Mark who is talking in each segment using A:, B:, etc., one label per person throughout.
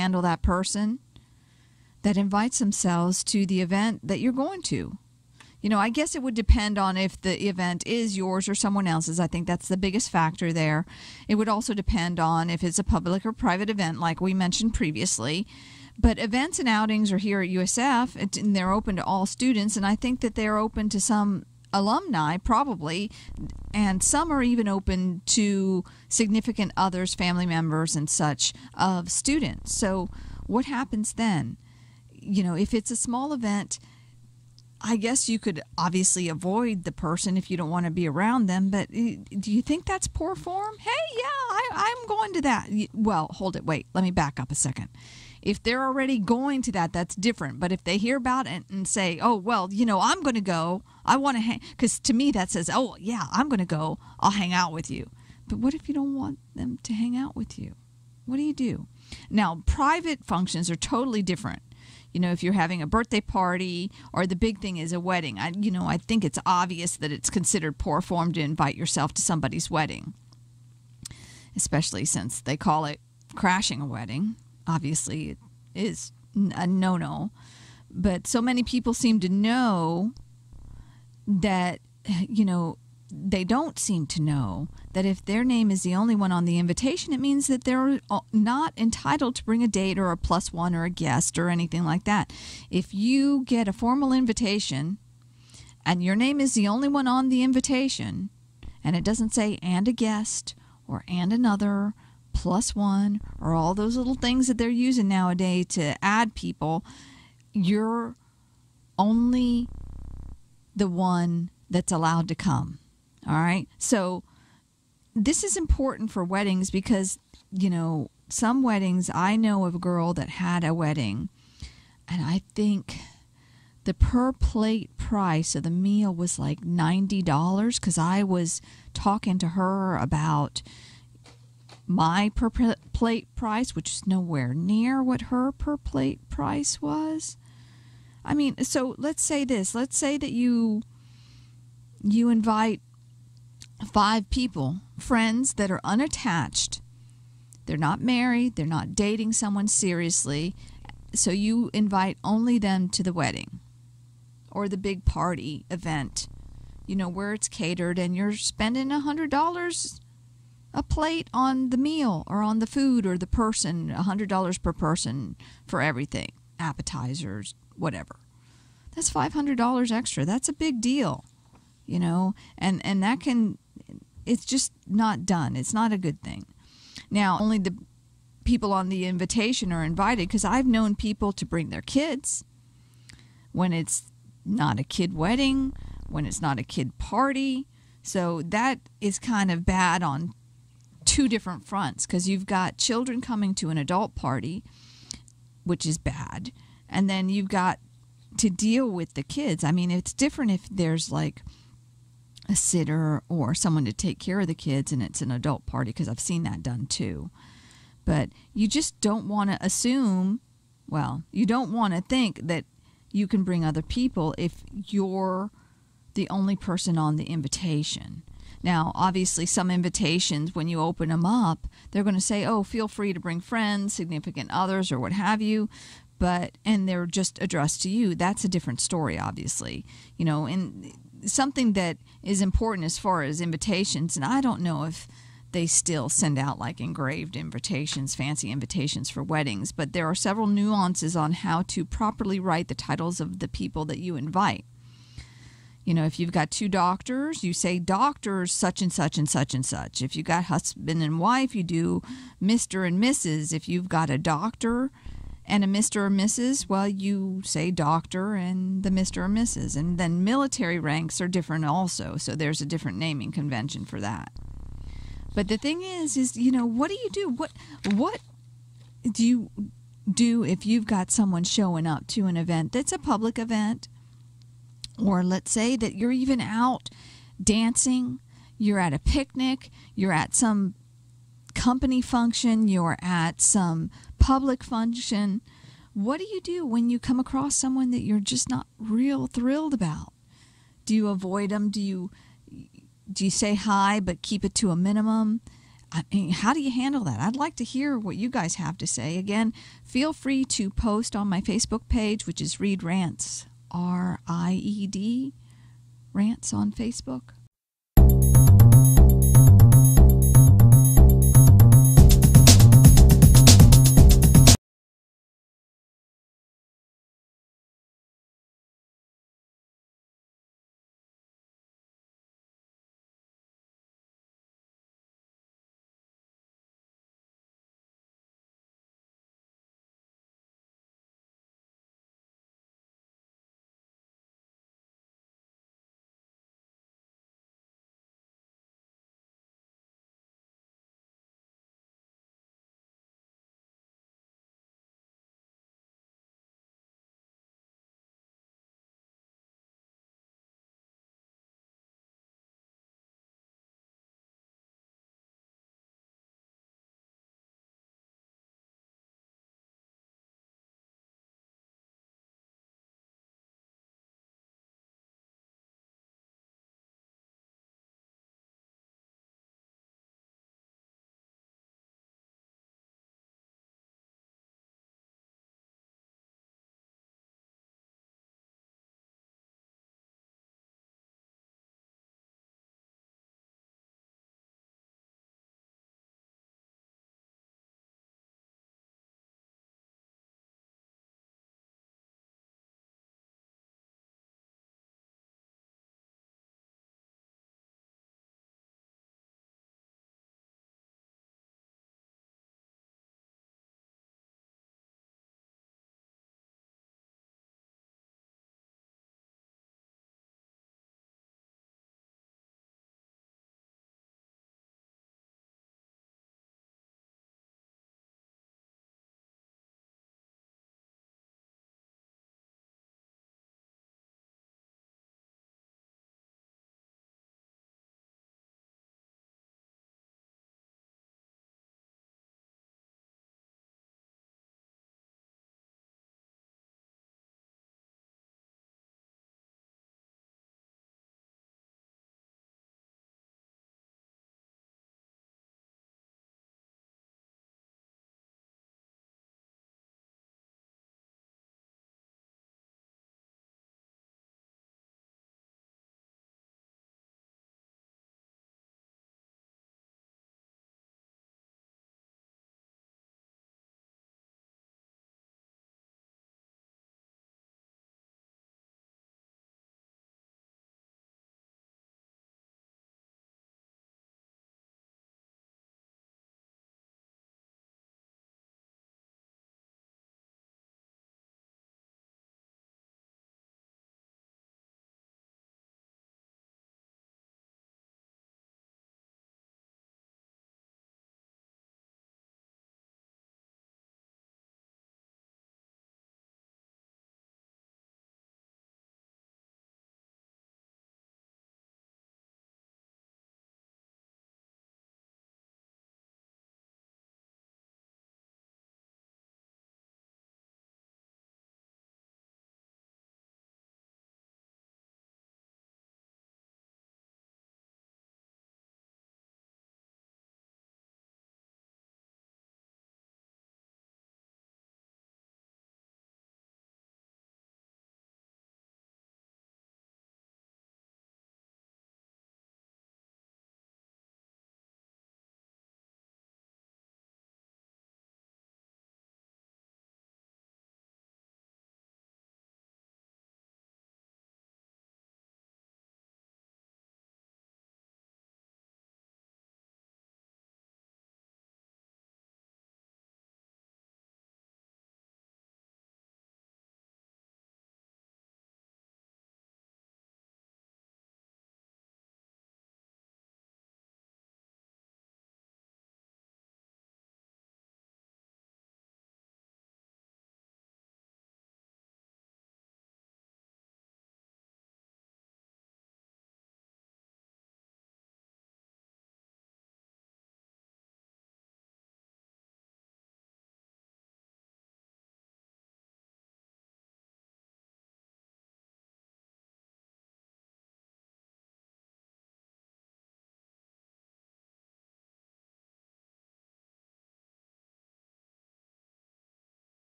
A: handle that person that invites themselves to the event that you're going to. I guess it would depend on if the event is yours or someone else's. I think that's the biggest factor there. It would also depend on if it's a public or private event, like we mentioned previously. But events and outings are here at USF, and they're open to all students, and I think that they're open to some alumni, probably, and some are even open to significant others, family members and such, of students. So what happens then? If it's a small event, I guess you could obviously avoid the person if you don't want to be around them, but do you think that's poor form? Hey, yeah, I'm going to that. Well, hold it. Wait, let me back up a second. If they're already going to that, that's different. But if they hear about it and say, oh, well, I'm going to go. I want to hang, because to me that says, oh, yeah, I'm going to go. I'll hang out with you. But what if you don't want them to hang out with you? What do you do? Now, private functions are totally different. If you're having a birthday party or the big thing is a wedding, I think it's obvious that it's considered poor form to invite yourself to somebody's wedding, especially since they call it crashing a wedding. Obviously, it is a no-no. But so many people seem to know that, they don't seem to know that if their name is the only one on the invitation, it means that they're not entitled to bring a date or a +1 or a guest or anything like that. If you get a formal invitation and your name is the only one on the invitation, and it doesn't say and a guest or and another +1 or all those little things that they're using nowadays to add people, you're only the one that's allowed to come. All right. So this is important for weddings because, some weddings, I know of a girl that had a wedding, and I think the per plate price of the meal was like $90 because I was talking to her about my per plate price, which is nowhere near what her per plate price was. I mean, so let's say this. Let's say that you invite 5 people, friends that are unattached. They're not married. They're not dating someone seriously. So you invite only them to the wedding or the big party event, where it's catered, and you're spending $100 a plate on the meal or on the food or the person, $100 per person for everything, appetizers, whatever. That's $500 extra. That's a big deal, and that can, it's just not done. It's not a good thing. Now, only the people on the invitation are invited, because I've known people to bring their kids when it's not a kid wedding, when it's not a kid party. So that is kind of bad on 2 different fronts, because you've got children coming to an adult party, which is bad, and then you've got to deal with the kids. I mean, it's different if there's like a sitter or someone to take care of the kids and it's an adult party, because I've seen that done too. But you just don't want to assume, you don't want to think that you can bring other people if you're the only person on the invitation. Now, obviously, some invitations, when you open them up, they're going to say, oh, feel free to bring friends, significant others, or what have you. And they're just addressed to you. That's a different story, obviously. And something that is important as far as invitations, and I don't know if they still send out like engraved invitations, fancy invitations for weddings, but there are several nuances on how to properly write the titles of the people that you invite. If you've got 2 doctors, you say doctors such and such and such and such. If you've got husband and wife, you do Mr. and Mrs. If you've got a doctor and a Mr. or Mrs., well, you say doctor and the Mr. or Mrs. And then military ranks are different also, so there's a different naming convention for that. But the thing is, what do you do? What do you do if you've got someone showing up to an event that's a public event? Or let's say that you're even out dancing, you're at a picnic, you're at some company function, you're at some public function. What do you do when you come across someone that you're just not real thrilled about? Do you avoid them? Do you say hi but keep it to a minimum? I mean, how do you handle that? I'd like to hear what you guys have to say. Again, feel free to post on my Facebook page, which is Ried Rants, RIED, Rants on Facebook.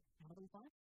B: Have a good time.